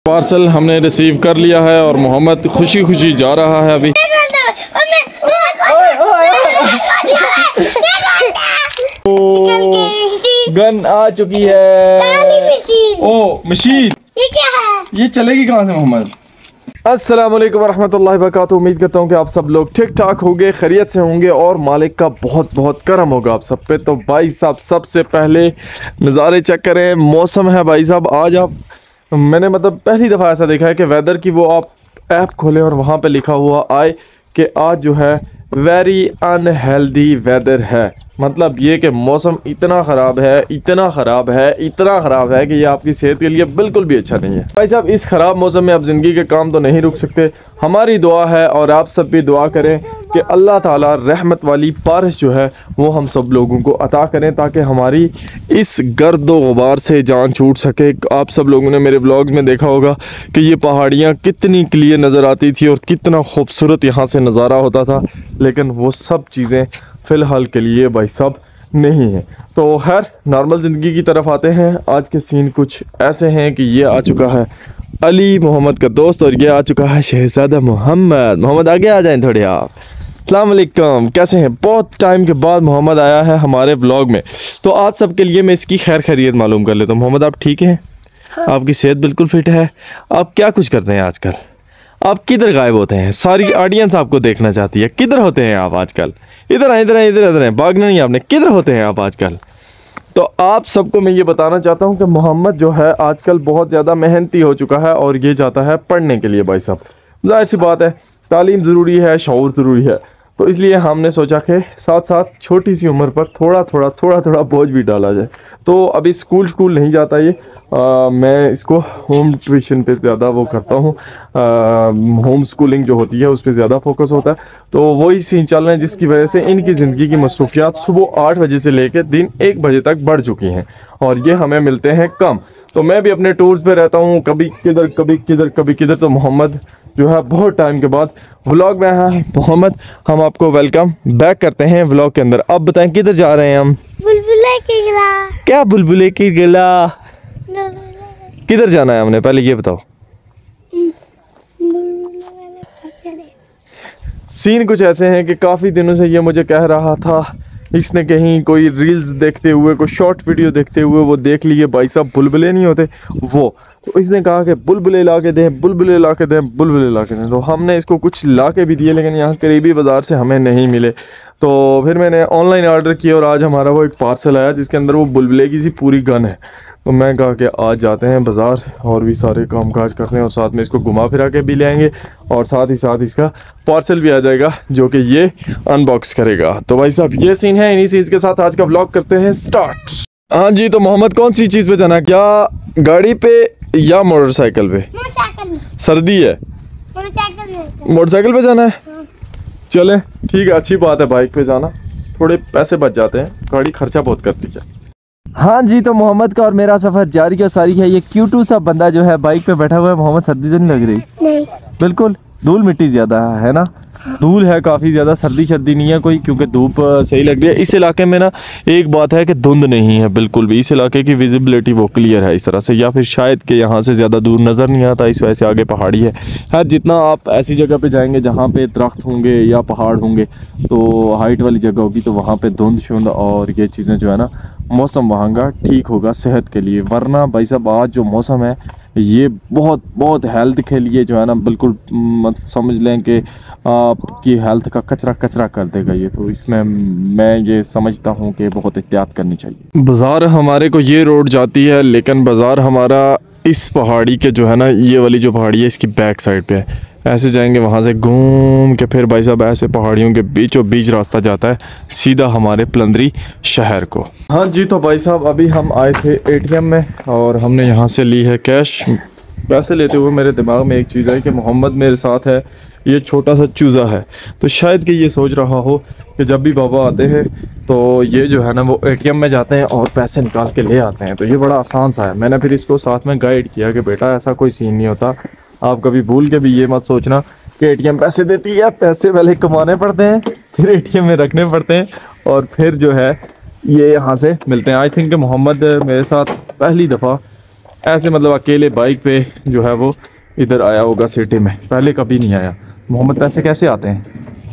Parcel हमने receive कर लिया है और मोहम्मद खुशी खुशी जा रहा है अभी। गन आ चुकी है। ओ मशीन ये क्या है? ये चलेगी कहाँ से मोहम्मद? अस्सलाम वालेकुम रहमतुल्लाहि व बरकातुहू। उम्मीद करता हूँ कि आप सब लोग ठीक ठाक होंगे, खैरियत से होंगे और मालिक का बहुत बहुत करम होगा आप सब पे। तो भाई साहब सबसे पहले नज़ारे चेक करें, मौसम है भाई साहब आज। आप मैंने मतलब पहली दफ़ा ऐसा देखा है कि वेदर की वो आप ऐप खोलें और वहाँ पे लिखा हुआ आए कि आज जो है वेरी अनहेल्दी वेदर है। मतलब ये कि मौसम इतना ख़राब है, इतना ख़राब है, इतना ख़राब है कि ये आपकी सेहत के लिए बिल्कुल भी अच्छा नहीं है। भाई साहब इस ख़राब मौसम में आप ज़िंदगी के काम तो नहीं रुक सकते। हमारी दुआ है और आप सब भी दुआ करें कि अल्लाह ताला रहमत वाली बारिश जो है वो हम सब लोगों को अता करें ताकि हमारी इस गर्दो गुबार से जान छूट सके। आप सब लोगों ने मेरे व्लॉग्स में देखा होगा कि ये पहाड़ियाँ कितनी क्लियर नज़र आती थी और कितना खूबसूरत यहाँ से नज़ारा होता था, लेकिन वो सब चीज़ें फ़िलहाल के लिए भाई साहब नहीं है। तो खैर नॉर्मल ज़िंदगी की तरफ आते हैं। आज के सीन कुछ ऐसे हैं कि ये आ चुका है अली मोहम्मद का दोस्त और ये आ चुका है शहज़ादा मोहम्मद। मोहम्मद आगे आ जाएं थोड़े आप। अस्सलाम वालेकुम, कैसे हैं? बहुत टाइम के बाद मोहम्मद आया है हमारे व्लॉग में, तो आप सब के लिए मैं इसकी खैर खैरियत मालूम कर लेता हूँ। मोहम्मद आप ठीक हैं? हाँ। आपकी सेहत बिल्कुल फिट है? आप क्या कुछ करते हैं आजकल? आप किधर गायब होते हैं? सारी ऑडियंस आपको देखना चाहती है। किधर होते हैं आप आजकल? इधर आए, इधर आए, इधर इधर हैं, भागना नहीं आपने। किधर होते हैं आप आजकल? तो आप सबको मैं ये बताना चाहता हूँ कि मोहम्मद जो है आजकल बहुत ज़्यादा मेहनती हो चुका है और ये जाता है पढ़ने के लिए। भाई साहब जाहिर सी बात है, तालीम ज़रूरी है, शऊर ज़रूरी है, तो इसलिए हमने सोचा कि साथ साथ छोटी सी उम्र पर थोड़ा थोड़ा बोझ भी डाला जाए। तो अभी स्कूल नहीं जाता ये, मैं इसको होम ट्यूशन पे ज़्यादा वो करता हूँ, होम स्कूलिंग जो होती है उस पर ज़्यादा फोकस होता है। तो वही सीन चल रहे हैं जिसकी वजह से इनकी ज़िंदगी की मसरूफियात सुबह 8 बजे से लेकर दिन 1 बजे तक बढ़ चुकी हैं और ये हमें मिलते हैं कम। तो मैं भी अपने टूर्स पे रहता हूँ, कभी किधर कभी किधर कभी किधर। तो मोहम्मद जो है बहुत टाइम के बाद व्लॉग में आया है। मोहम्मद हम आपको वेलकम बैक करते हैं व्लॉग के अंदर। अब बताएं किधर जा रहे हैं हम? बुलबुले के गिला। क्या बुलबुले की गिला? किधर जाना है हमने पहले ये बताओ। सीन कुछ ऐसे हैं कि काफ़ी दिनों से ये मुझे कह रहा था, इसने कहीं कोई रील्स देखते हुए, कोई शॉर्ट वीडियो देखते हुए वो देख लिए भाई साहब बुलबुले नहीं होते वो, तो इसने कहा कि बुलबुले ला के दें, बुलबुले ला के दें, बुलबुले ला के दें। तो हमने इसको कुछ ला के भी दिए लेकिन यहाँ करीबी बाज़ार से हमें नहीं मिले। तो फिर मैंने ऑनलाइन ऑर्डर किया और आज हमारा वो एक पार्सल आया जिसके अंदर वो बुलबुले की सी पूरी गन है। तो मैं कहा कि आज जाते हैं बाज़ार और भी सारे कामकाज करते हैं और साथ में इसको घुमा फिरा के भी ले आएंगे और साथ ही साथ इसका पार्सल भी आ जाएगा जो कि ये अनबॉक्स करेगा। तो भाई साहब ये सीन है, इन्हीं चीज़ के साथ आज का व्लॉग करते हैं स्टार्ट। हाँ जी, तो मोहम्मद कौन सी चीज़ पे जाना है, क्या गाड़ी पे या मोटरसाइकिल पे? सर्दी है, मोटरसाइकिल पे जाना है। चले ठीक है, अच्छी बात है, बाइक पे जाना, थोड़े पैसे बच जाते हैं, गाड़ी खर्चा बहुत करती है। हाँ जी, तो मोहम्मद का और मेरा सफ़र जारी का सारी है। ये क्यूटू सा बंदा जो है बाइक पे बैठा हुआ है। मोहम्मद सर्दी तो नहीं लग रही? नहीं बिल्कुल, धूल मिट्टी ज़्यादा है ना, धूल है काफ़ी ज़्यादा, सर्दी नहीं है कोई क्योंकि धूप सही लग रही है। इस इलाके में ना एक बात है कि धुंध नहीं है बिल्कुल भी, इस इलाके की विजिबिलिटी वो क्लियर है इस तरह से, या फिर शायद कि यहाँ से ज़्यादा दूर नज़र नहीं आता, इस वजह से आगे पहाड़ी है। खैर जितना आप ऐसी जगह पे जाएंगे जहाँ पे दरख्त होंगे या पहाड़ होंगे तो हाइट वाली जगह होगी तो वहाँ पे धुंध शुंध और ये चीज़ें जो है ना, मौसम वहाँ का ठीक होगा सेहत के लिए। वरना भाई साहब आज जो मौसम है ये बहुत हेल्थ के लिए जो है ना बिल्कुल मतलब समझ लें कि आपकी हेल्थ का कचरा कर देगा ये। तो इसमें मैं ये समझता हूँ कि बहुत एहतियात करनी चाहिए। बाज़ार हमारे को ये रोड जाती है लेकिन बाज़ार हमारा इस पहाड़ी के जो है ना, ये वाली जो पहाड़ी है इसकी बैक साइड पे है। ऐसे जाएंगे वहाँ से घूम के फिर भाई साहब ऐसे पहाड़ियों के बीचों बीच रास्ता जाता है सीधा हमारे पलंदरी शहर को। हाँ जी, तो भाई साहब अभी हम आए थे एटीएम में और हमने यहाँ से ली है कैश। पैसे लेते हुए मेरे दिमाग में एक चीज़ है कि मोहम्मद मेरे साथ है, ये छोटा सा चूज़ा है, तो शायद कि ये सोच रहा हो कि जब भी बाबा आते हैं तो ये जो है ना वो एटीएम में जाते हैं और पैसे निकाल के ले आते हैं। तो ये बड़ा आसान सा है। मैंने फिर इसको साथ में गाइड किया कि बेटा ऐसा कोई सीन नहीं होता, आप कभी भूल के भी ये मत सोचना कि एटीएम पैसे देती है। पैसे पहले कमाने पड़ते हैं, फिर एटीएम में रखने पड़ते हैं और फिर जो है ये यहाँ से मिलते हैं। आई थिंक कि मोहम्मद मेरे साथ पहली दफ़ा ऐसे मतलब अकेले बाइक पे जो है वो इधर आया होगा सिटी में, पहले कभी नहीं आया। मोहम्मद पैसे कैसे आते हैं?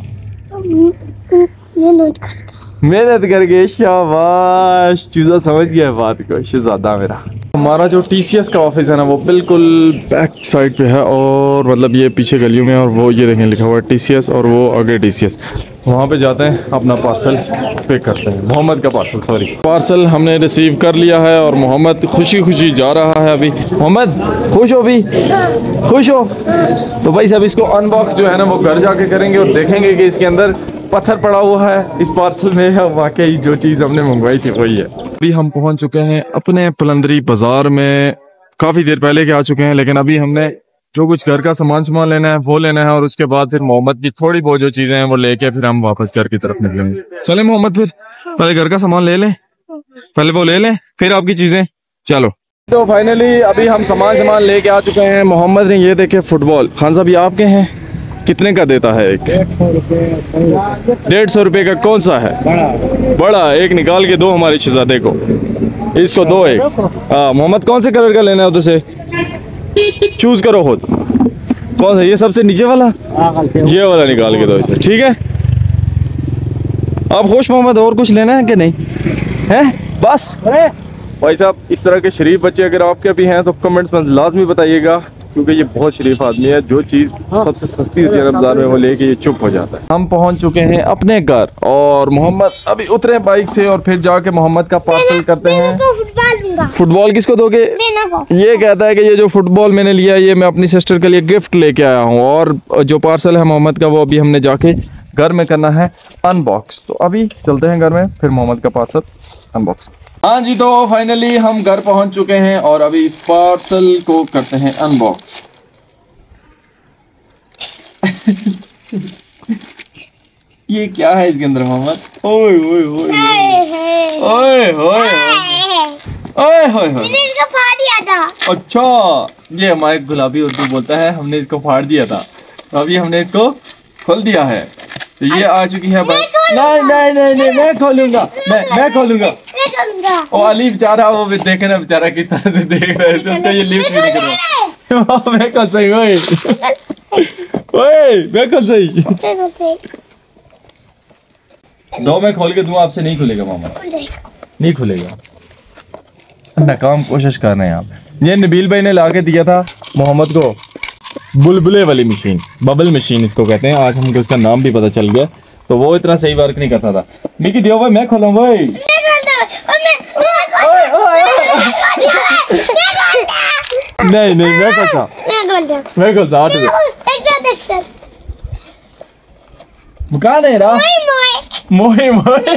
मेहनत करके। शाबाश, चूजा समझ गया बात को, शहजादा मेरा। हमारा जो TCS का ऑफिस है ना वो बिल्कुल बैक साइड पे है, और मतलब ये पीछे गलियों में, और वो ये देखें लिखा हुआ है TCS और वो आगे TCS। वहाँ पे जाते हैं, अपना पार्सल पिक करते हैं, मोहम्मद का पार्सल, सॉरी पार्सल हमने रिसीव कर लिया है और मोहम्मद खुशी खुशी जा रहा है अभी। मोहम्मद खुश हो भी? खुश हो? तो भाई सब इसको अनबॉक्स जो है ना वो घर जाके करेंगे और देखेंगे कि इसके अंदर पत्थर पड़ा हुआ है इस पार्सल में, है वाकई जो चीज़ हमने मंगवाई थी वही है। अभी हम पहुंच चुके हैं अपने पलंदरी बाजार में, काफ़ी देर पहले के आ चुके हैं, लेकिन अभी हमने जो कुछ घर का सामान लेना है वो लेना है, और उसके बाद फिर मोहम्मद की थोड़ी बहुत जो चीज़ें हैं वो लेके फिर हम वापस घर की तरफ निकलेंगे। चले मोहम्मद, फिर पहले घर का सामान ले लें, पहले वो ले लें फिर आपकी चीज़ें। चलो तो फाइनली अभी हम सामान लेके आ चुके हैं। मोहम्मद ने ये देखे फुटबॉल, खान साहब ये आपके हैं, कितने का देता है? एक 150 रुपये का। कौन सा है? बड़ा। एक निकाल के दो हमारे शहजादे को, इसको दो एक। हाँ मोहम्मद, कौन से कलर का लेना है उधर से चूज करो खुद। कौन सा? ये सबसे नीचे वाला, ये वाला निकाल के दो इसे, ठीक है? आप खुश मोहम्मद? और कुछ लेना है कि नहीं है? बस भाई साहब, इस तरह के शरीफ बच्चे अगर आपके भी हैं तो कमेंट्स में लाजमी बताइएगा, क्योंकि ये बहुत शरीफ आदमी है। जो चीज़ सबसे सस्ती होती है ना बाजार में वो लेके ये चुप हो जाता है। हम पहुंच चुके हैं अपने घर और मोहम्मद अभी उतरे बाइक से, और फिर जाके मोहम्मद का पार्सल करते हैं। फुटबॉल किसको दोगे? ये कहता है कि ये जो फुटबॉल मैंने लिया ये मैं अपनी सिस्टर के लिए गिफ्ट लेके आया हूँ, और जो पार्सल है मोहम्मद का वो अभी हमने जाके घर में करना है अनबॉक्स। तो अभी चलते हैं घर में, फिर मोहम्मद का पार्सल अनबॉक्स। हाँ जी, तो फाइनली हम घर पहुंच चुके हैं और अभी इस पार्सल को करते हैं अनबॉक्स। ये क्या है इसके अंदर मोहम्मद? ओए ओए ओए ओए ओए ओए ओए, इसको फाड़ दिया था। अच्छा, ये हमारे गुलाबी उर्दू बोलता है, हमने इसको फाड़ दिया था, अभी हमने इसको खोल दिया है। तो ये आ चुकी है भाई। नहीं नहीं नहीं नहीं, मैं खोलूंगा, मैं खोलूंगा। ओ अली बेचारा, वो भी देखे ना बेचारा किस तरह से देख रहा है, उसका ये लिफ्ट भी नहीं कर रहा। मैं कल सही ओए ओए, मैं कल सही दो, मैं खोल के दूं आपसे? नहीं खुलेगा मामा, नहीं खुलेगा, नाकाम कोशिश करना है आप। ये नबील भाई ने ला के दिया था मोहम्मद को, बुलबुले वाली मशीन, बबल मशीन इसको कहते हैं। आज हमको इसका नाम भी पता चल गया, तो वो इतना सही वर्क नहीं करता था। मिकी दियो भाई, मैं खोलूंगा भाई। नहीं नहीं, मैं खोलता, मैं खोलता। कहाँ नहीं रहा? मोए मोए।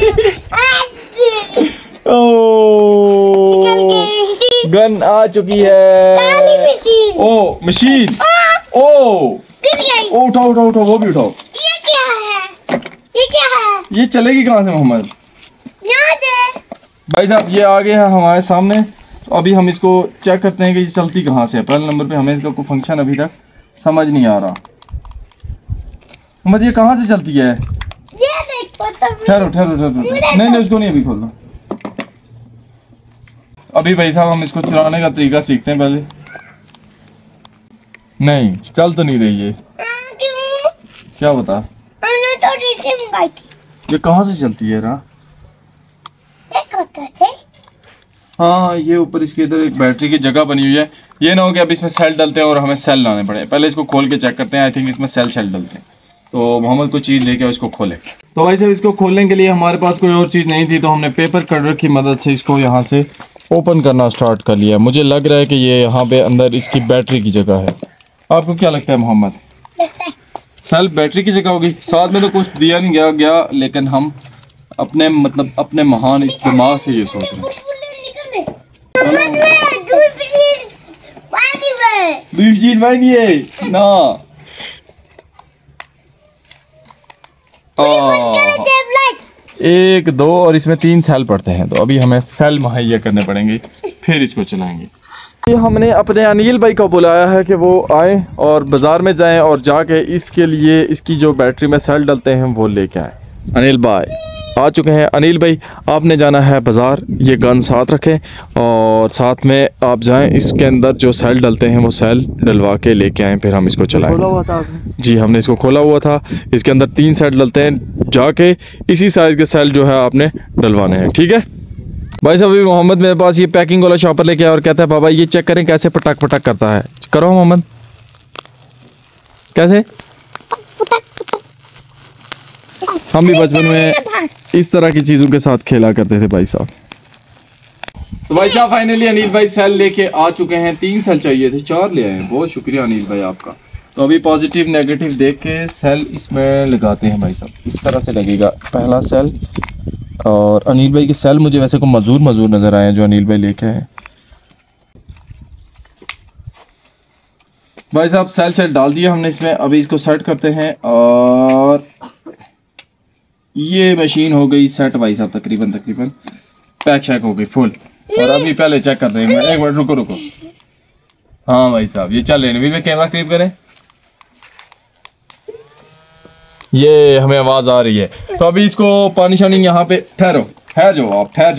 ओ गन आ चुकी है। ओ मशीन, ओ उठाओ उठाओ उठाओ, वो भी उठाओ। ये क्या है? ये क्या है? ये चलेगी कहाँ से मोहम्मद? यहाँ से। भाई साहब ये आ गया है हमारे सामने, तो अभी हम इसको चेक करते हैं कि ये चलती कहाँ से है। पहले नंबर पे हमें इसका कोई फंक्शन अभी तक समझ नहीं आ रहा। मोहम्मद ये कहाँ से चलती है? ये देखो तो। ठहरो ठहरो ठहरो, नहीं नहीं उसको नहीं अभी खोलना। अभी भाई साहब हम इसको चलाने का तरीका सीखते हैं पहले। नहीं चल तो नहीं रही है। क्यों? क्या बता? हमने तो रीसे मंगाई थी। ये कहाँ से चलती है रा? हाँ, ये ऊपर इसके इधर एक बैटरी की जगह बनी हुई है। ये ना हो कि अब इसमें सेल डलते हैं और हमें सेल लाने पड़े। पहले इसको खोल के चेक करते हैं। आई थिंक इसमें सेल डलते हैं। तो मोहम्मद को चीज़ लेके इसको खोले। तो भाई साहब इसको खोलने के लिए हमारे पास कोई और चीज़ नहीं थी, तो हमने पेपर कटर की मदद से इसको यहाँ से ओपन करना स्टार्ट कर लिया। मुझे लग रहा है कि ये यहाँ पे अंदर इसकी बैटरी की जगह है। आपको क्या लगता है मोहम्मद? सेल बैटरी की जगह होगी। साथ में तो कुछ दिया नहीं गया, लेकिन हम अपने मतलब अपने महान इस दिमाग से ये सोच रहे हैं। ना एक दो और इसमें 3 सेल पड़ते हैं, तो अभी हमें सेल मुहैया करने पड़ेंगे, फिर इसको चलाएंगे। ये हमने अपने अनिल भाई को बुलाया है कि वो आए और बाज़ार में जाएं और जाके इसके लिए इसकी जो बैटरी में सेल डलते हैं वो लेके आए। अनिल भाई आ चुके हैं। अनिल भाई आपने जाना है बाज़ार, ये गन साथ रखें और साथ में आप जाएं, इसके अंदर जो सेल डलते हैं वो सेल डलवा के लेके आएँ, फिर हम इसको चलाएं। खोला हुआ था आपने? जी हमने इसको खोला हुआ था, इसके अंदर 3 सेल डलते हैं, जाके इसी साइज़ के सेल जो है आपने डलवाने हैं, ठीक है भाई साहब। अभी मोहम्मद मेरे पास ये पैकिंग वाला शॉपर लेके आया और कहता है बाबा ये चेक करें कैसे पटक पटक करता है। करो मोहम्मद, कैसे? हम भी बचपन में इस तरह की चीज़ों के साथ खेला करते थे भाई साहब। तो भाई साहब फाइनली अनिल भाई सेल लेके आ चुके हैं। 3 सेल चाहिए थे, 4 ले आए हैं। बहुत शुक्रिया अनिल भाई आपका। तो अभी पॉजिटिव नेगेटिव देख के सेल इसमें लगाते हैं भाई साहब। इस तरह से लगेगा पहला सेल। और अनिल भाई के सेल मुझे वैसे को मजूर नज़र आए हैं जो अनिल भाई लेके आए। भाई साहब सेल डाल दिया हमने इसमें। अभी इसको सेट करते हैं और ये मशीन हो गई सेट भाई साहब, तकरीबन पैक शैक हो गई फुल। और अभी पहले चेक कर रहे हैं, एक मिनट रुको। हाँ भाई साहब ये चल रहे हैं। कैमरा करीब करें, ये हमें आवाज आ रही है। तो अभी इसको पानी शानी यहाँ पे ठहर जाओ आप, ठहर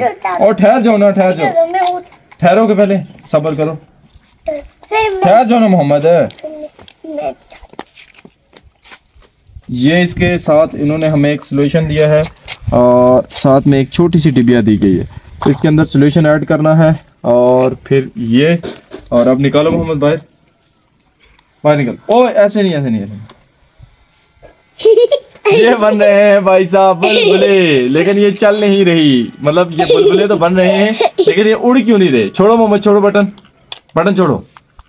जाओ। ठहरो के पहले सब्र करो, ठहर जाओ ना मोहम्मद। ये इसके साथ इन्होंने हमें एक सॉल्यूशन दिया है और साथ में एक छोटी सी डिबिया दी गई है। तो इसके अंदर सॉल्यूशन ऐड करना है और फिर ये, और अब निकालो मोहम्मद बाहर निकल। ओ ऐसे नहीं ये बन रहे हैं भाई साहब बुलबुले, लेकिन ये चल नहीं रही। मतलब ये बुलबुले तो बन रहे हैं लेकिन ये उड़ क्यों नहीं रहे। छोड़ो मोहम्मद, छोड़ो बटन छोड़ो।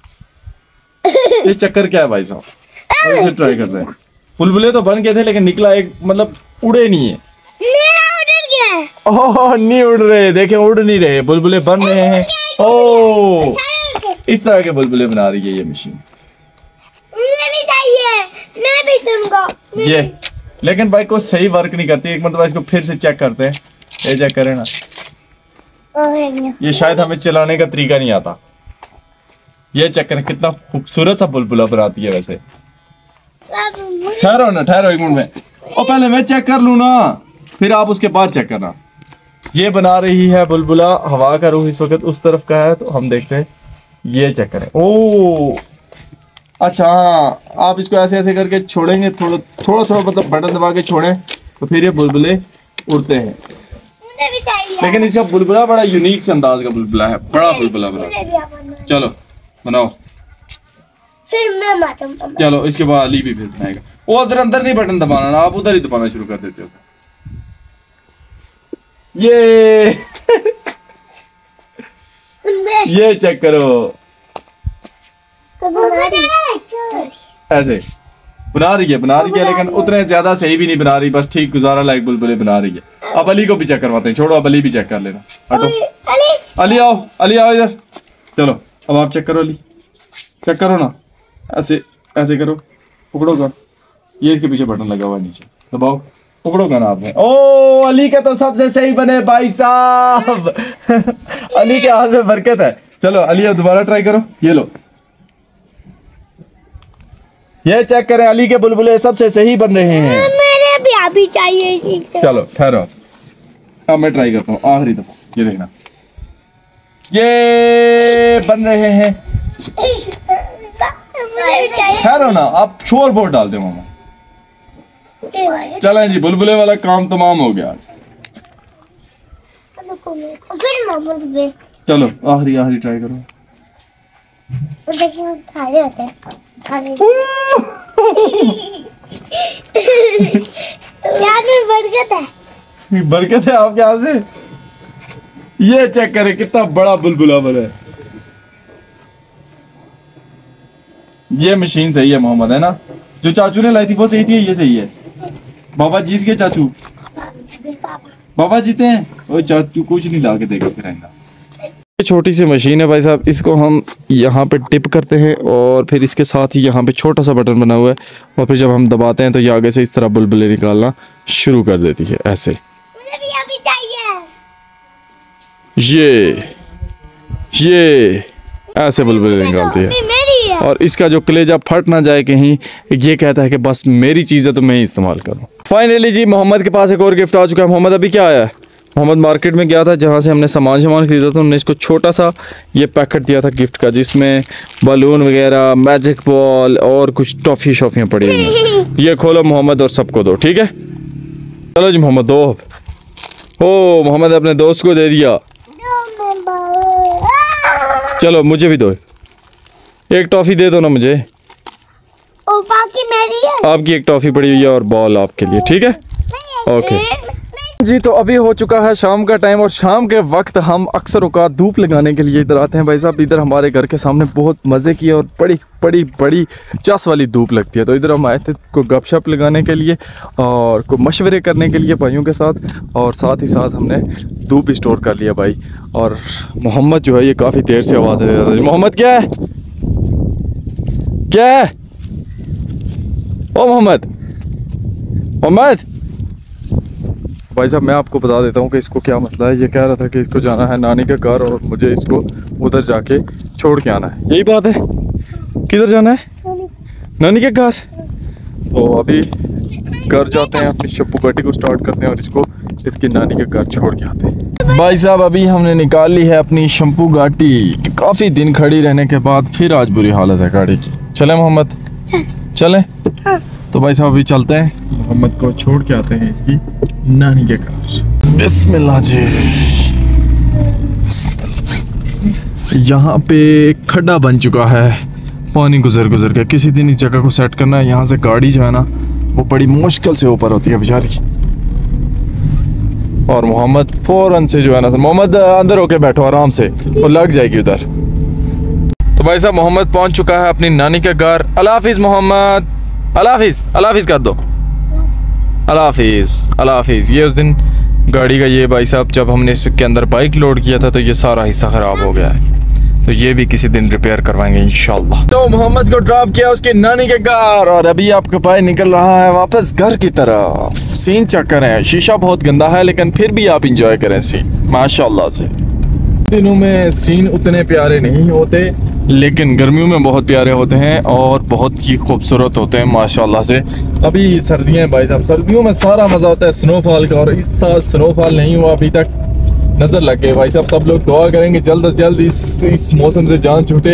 ये चक्कर क्या है भाई साहब, फिर ट्राई करते हैं। बुलबुले तो बन गए थे लेकिन निकला एक, मतलब उड़े नहीं है। मेरा उड़ गया। ओह नहीं उड़ रहे, देखें उड़ नहीं रहे, बुलबुले बन रहे हैं। ओह इस तरह के बुलबुले बना रही है ये मशीन। मुझे भी चाहिए, मैं भी तुमको। ये लेकिन भाई को सही वर्क नहीं करती। एक मतलब इसको फिर से चेक करते हैं। ये चेक करें ना, ये शायद हमें चलाने का तरीका नहीं आता। ये चेक करें कितना खूबसूरत सा बुलबुला बनाती है। वैसे ठहरो 1 मिनट में। और पहले मैं चेक कर लूँ ना, फिर आप उसके बाद चेक करना। ये बना रही है बुलबुला, हवा का रुख इस वक्त उस तरफ का है, तो हम देखते हैं। ये चेक करें। ओ अच्छा हाँ, आप इसको ऐसे करके छोड़ेंगे, थोड़ा मतलब बटन दबा के छोड़ें तो फिर ये बुलबुले उड़ते हैं। मुझे भी चाहिए। लेकिन इसका बुलबुला बड़ा यूनिक से अंदाज का बुलबुला है, बड़ा बुलबुला बना। चलो बनाओ, फिर मैं मारूंगा। चलो इसके बाद अली भी फिर बनाएगा। वो अंदर नहीं बटन दबाना ना, आप उधर ही दबाना शुरू कर देते हो। ये चेक करो, ऐसे बना रही है लेकिन उतने ज्यादा सही भी नहीं बना रही, बस ठीक गुजारा लायक बुलबुले बना रही है। अब अली को भी चेक करवाते हैं। छोड़ो, अब अली भी चेक कर लेना। हटो अली आओ इधर। चलो अब आप चेक करो, अली चेक करो ना, ऐसे करो, पकड़ो गन। ये इसके पीछे बटन लगा हुआ है, नीचे दबाओ, पकड़ो गन आपने। ओ अली का तो सबसे सही बने भाई साहब। अली के हाथ में बरकत है। चलो अली अब दोबारा ट्राई करो। ये लो, ये चेक करें, अली के बुलबुले सबसे सही बन रहे हैं। मेरे भी अभी चाहिए। चलो ठहरो, अब मैं ट्राई करता हूँ आखिरी दफा। ये देखना, ये बन रहे हैं। ठहरो ना, आप शोर बोर्ड डाल दो मामा। चलें जी, बुलबुले वाला काम तमाम हो गया आज। चलो आखिरी ट्राई करो। खाने होते हैं, यार में बरकत है। बरकत है आपके हाथ से। ये चेक करें कितना बड़ा बुलबुला बना है। ये मशीन सही है मोहम्मद, है ना? जो चाचू ने लाई थी वो सही थी, ये सही है। बाबा जीत गए चाचू, बाबा जीते हैं। वो चाचू कुछ नहीं ला के देगा फिर आएगा। ये छोटी सी मशीन है भाई साहब, इसको हम यहाँ पे टिप करते हैं और फिर इसके साथ ही यहाँ पे छोटा सा बटन बना हुआ है और फिर जब हम दबाते हैं तो ये आगे से इस तरह बुलबुले निकालना शुरू कर देती है। ऐसे मुझे भी अभी चाहिए। ये ऐसे बुलबुले निकालती है। मेरी है। और इसका जो कलेजा फट ना जाए कहीं, ये कहता है कि बस मेरी चीज़ है तो मैं ही इस्तेमाल करूँ। फाइनली जी मोहम्मद के पास एक और गिफ्ट आ चुका है। मोहम्मद अभी क्या आया है? मोहम्मद मार्केट में गया था जहाँ से हमने सामान खरीदा था, उन्होंने इसको छोटा सा ये पैकेट दिया था गिफ्ट का, जिसमें बलून वगैरह, मैजिक बॉल और कुछ टॉफ़ी शॉफियाँ पड़ी हुई हैं। ये खोलो मोहम्मद और सबको दो, ठीक है? चलो जी मोहम्मद दो। ओ मोहम्मद अपने दोस्त को दे दिया। चलो मुझे भी दो, एक टॉफ़ी दे दो ना मुझे। और बाकी मेरी है। आपकी एक टॉफ़ी पड़ी हुई है और बॉल आपके लिए, ठीक है? ओके जी, तो अभी हो चुका है शाम का टाइम और शाम के वक्त हम अक्सर औकात धूप लगाने के लिए इधर आते हैं। भाई साहब इधर हमारे घर के सामने बहुत मज़े की और बड़ी चस वाली धूप लगती है, तो इधर हम आए थे को गपशप लगाने के लिए और को मशवरे करने के लिए भाइयों के साथ, और साथ ही साथ हमने धूप स्टोर कर लिया भाई। और मोहम्मद जो है ये काफ़ी देर से आवाज़ दे रहा था। मोहम्मद क्या है, क्या है? ओ मोहम्मद, मोहम्मद भाई साहब मैं आपको बता देता हूँ कि इसको क्या मसला है। ये कह रहा था कि इसको जाना है नानी के घर और मुझे इसको उधर जाके छोड़ के आना है। यही बात है? किधर जाना है? नानी के घर। तो अभी घर जाते हैं, अपनी शप्पू गाड़ी को स्टार्ट करते हैं और इसको इसकी नानी के घर छोड़ के आते हैं। भाई साहब अभी हमने निकाल ली है अपनी शम्पू गाड़ी, काफ़ी दिन खड़ी रहने के बाद फिर आज बुरी हालत है गाड़ी की। चले मोहम्मद, चलें? तो भाई साहब अभी चलते हैं, मोहम्मद को छोड़ के आते हैं इसकी नानी के घर। बिस्मिल्लाह जी। यहाँ पे खड्डा बन चुका है, पानी गुजर के। किसी दिन इस जगह को सेट करना है। यहाँ से गाड़ी जो है ना वो बड़ी मुश्किल से ऊपर होती है बेचारी। और मोहम्मद फौरन से जो है ना, मोहम्मद अंदर होके बैठो आराम से, वो लग जाएगी उधर। तो भाई साहब मोहम्मद पहुँच चुका है अपनी नानी के घर। अल्लाह हाफिज़ मोहम्मद, अल्लाह हाफिज़, अल्लाह हाफिज़ कर दो, अल्लाह हाफिज़, अल्लाह हाफिज़। ये उस दिन गाड़ी का ये भाई साहब जब हमने इसके अंदर बाइक लोड किया था तो ये सारा हिस्सा ख़राब हो गया है, तो ये भी किसी दिन रिपेयर करवाएंगे इंशाल्लाह। तो मोहम्मद को ड्रॉप किया उसकी नानी के घर और अभी आपके भाई निकल रहा है वापस घर की तरफ। सीन चेक करें, शीशा बहुत गंदा है लेकिन फिर भी आप इंजॉय करें सीन माशाल्लाह से। दिनों में सीन उतने प्यारे नहीं होते लेकिन गर्मियों में बहुत प्यारे होते हैं और बहुत ही खूबसूरत होते हैं माशाल्लाह से। अभी सर्दियाँ हैं भाई साहब, सर्दियों में सारा मज़ा होता है स्नोफॉल का, और इस साल स्नोफॉल नहीं हुआ अभी तक, नज़र लग गए भाई साहब। सब लोग दुआ करेंगे जल्द से जल्द इस मौसम से जान छूटे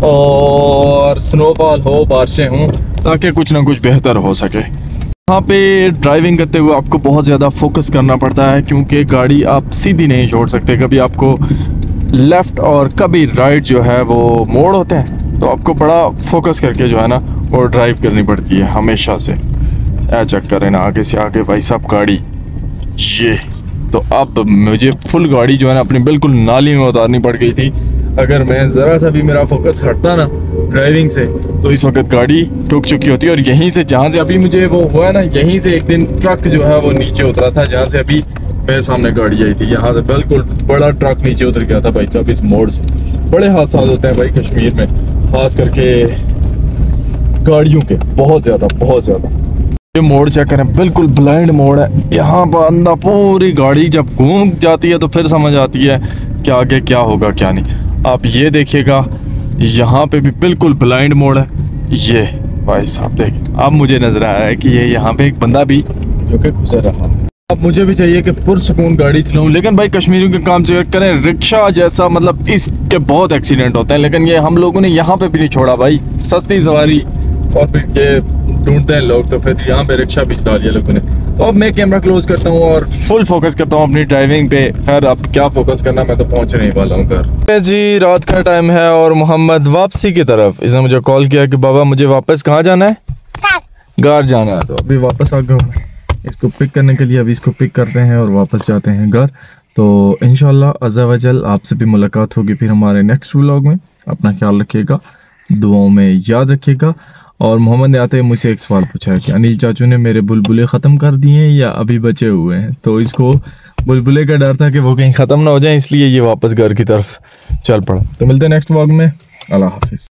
और स्नोफॉल हो, बारिशें हों, ताकि कुछ ना कुछ बेहतर हो सके। यहाँ पे ड्राइविंग करते हुए आपको बहुत ज़्यादा फोकस करना पड़ता है क्योंकि गाड़ी आप सीधी नहीं छोड़ सकते, कभी आपको लेफ़्ट और कभी राइट जो है वो मोड़ होते हैं, तो आपको बड़ा फोकस करके जो है ना वो ड्राइव करनी पड़ती है हमेशा से। चेक करें ना आगे से आगे भाई साहब गाड़ी ये, तो अब मुझे फुल गाड़ी जो है ना अपनी बिल्कुल नाली में उतारनी पड़ गई थी। अगर मैं ज़रा सा भी मेरा फोकस हटता ना ड्राइविंग से तो इस वक्त गाड़ी ठुक चुकी होती है। और यहीं से जहाँ से अभी मुझे वो हुआ है ना, यहीं से एक दिन ट्रक जो है वो नीचे उतरा था, जहाँ से अभी मेरे सामने गाड़ी आई थी, यहाँ से बिल्कुल बड़ा ट्रक नीचे उतर गया था भाई साहब इस मोड़ से। बड़े हादसा होते हैं भाई कश्मीर में, खास करके गाड़ियों के, बहुत ज़्यादा। ये मोड़ चेक करें, बिल्कुल ब्लाइंड मोड़ है। यहाँ पर अंदर पूरी गाड़ी जब घूम जाती है तो फिर समझ आती है कि आगे क्या होगा क्या नहीं। आप ये देखिएगा यहाँ पे भी बिल्कुल ब्लाइंड मोड़ है। ये भाई साहब देखिए, अब मुझे नजर आ रहा है कि ये यहाँ पे एक बंदा भी जो कि गुजर रहा है। अब मुझे भी चाहिए कि पुरसुकून गाड़ी चलाऊं, लेकिन भाई कश्मीरियों के काम चेक करें, रिक्शा जैसा मतलब इसके बहुत एक्सीडेंट होते हैं, लेकिन ये हम लोगों ने यहाँ पे भी नहीं छोड़ा भाई, सस्ती सवारी और फिर ये ढूंढते हैं लोग, तो फिर यहाँ पे रिक्शा भी चला लिया लोगों ने। तो अब मैं कैमरा क्लोज करता हूँ और फुल फोकस करता हूँ अपनी ड्राइविंग पे। खैर अब क्या फोकस करना, मैं तो पहुँचने ही वाला हूँ घर। जी रात का टाइम है और मोहम्मद वापसी की तरफ, इसने मुझे कॉल किया कि बाबा मुझे वापस कहाँ जाना है, घर जाना है। तो अभी वापस आ गया इसको पिक करने के लिए, अभी इसको पिक करते हैं और वापस जाते हैं घर। तो इंशाल्लाह अज़्ज़ा वजल आपसे भी मुलाकात होगी फिर हमारे नेक्स्ट व्लॉग में। अपना ख्याल रखिएगा, दुआओं में याद रखिएगा। और मोहम्मद ने आते ही मुझसे एक सवाल पूछा है कि अनिल चाचू ने मेरे बुलबुले ख़त्म कर दिए हैं या अभी बचे हुए हैं। तो इसको बुलबुले का डर था कि वो कहीं ख़त्म ना हो जाए, इसलिए ये वापस घर की तरफ चल पड़ा। तो मिलते हैं नेक्स्ट व्लॉग में। अल्लाह हाफिज़।